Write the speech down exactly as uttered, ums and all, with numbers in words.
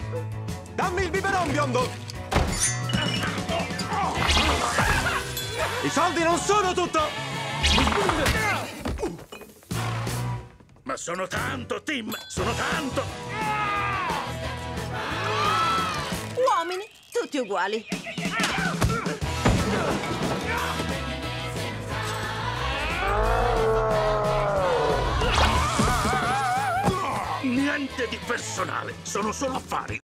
Dammi il biberon, biondo! I soldi non sono tutto! Ma sono tanto, Tim! Sono tanto! Uomini, tutti uguali. Niente di personale, sono solo affari.